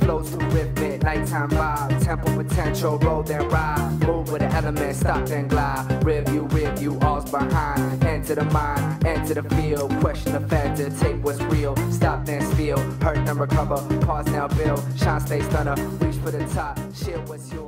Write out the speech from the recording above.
flows too rhythmic, nighttime vibe, tempo potential, roll then ride, move with the element, stop then glide, review, all's behind, enter the mind, enter the field, question the factor, take what's real, stop then spill, hurt then recover, pause now build, shine stay stunner, reach for the top, share what's yours.